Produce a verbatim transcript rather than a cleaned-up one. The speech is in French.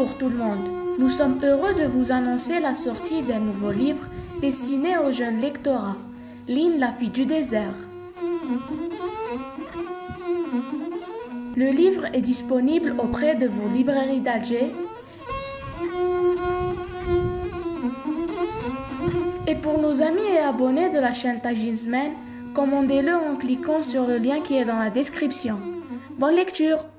Bonjour tout le monde, nous sommes heureux de vous annoncer la sortie d'un nouveau livre destiné aux jeunes lectorats, Lynn, la fille du désert. Le livre est disponible auprès de vos librairies d'Alger et pour nos amis et abonnés de la chaîne Tajinsman, commandez-le en cliquant sur le lien qui est dans la description. Bonne lecture!